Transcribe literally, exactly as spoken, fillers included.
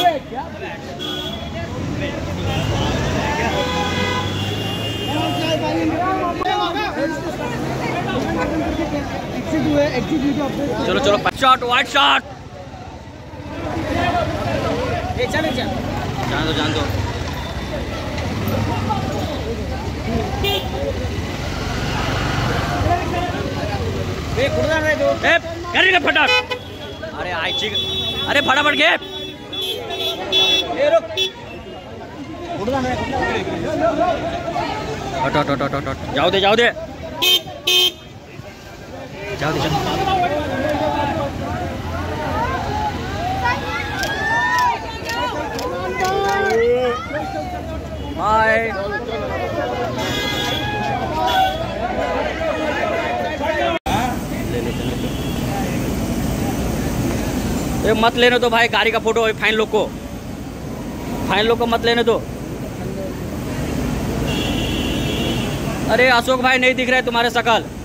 चलो चलो shot white shot चलो चलो जान दो जान दो कर फटाक अरे आई चिक अरे फटाफट के हट हट हट हट हट जाओ दे जाओ दे जाओ दे बाय ए, मत लेने दो भाई गाड़ी का फोटो फाइन लोग को फाइन लोग को मत लेने दो। अरे अशोक भाई नहीं दिख रहे तुम्हारे शकल।